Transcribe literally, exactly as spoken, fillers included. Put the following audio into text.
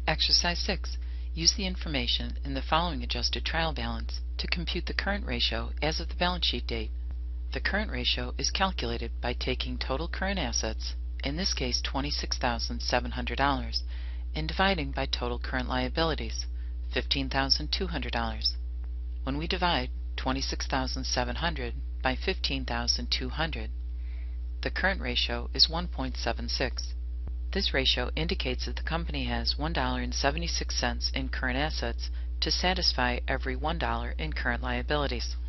Exercise six. Use the information in the following adjusted trial balance to compute the current ratio as of the balance sheet date. The current ratio is calculated by taking total current assets, in this case twenty-six thousand seven hundred dollars, and dividing by total current liabilities, fifteen thousand two hundred dollars. When we divide twenty-six thousand seven hundred dollars by fifteen thousand two hundred dollars, the current ratio is one point seven six. This ratio indicates that the company has one dollar and seventy-six cents in current assets to satisfy every one dollar in current liabilities.